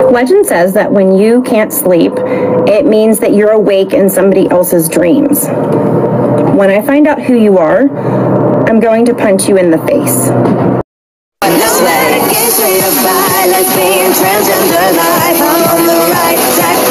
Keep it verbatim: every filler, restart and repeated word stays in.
Legend says that when you can't sleep, it means that you're awake in somebody else's dreams. When I find out who you are, I'm going to punch you in the face. Let's be transgender life. I'm on the right track.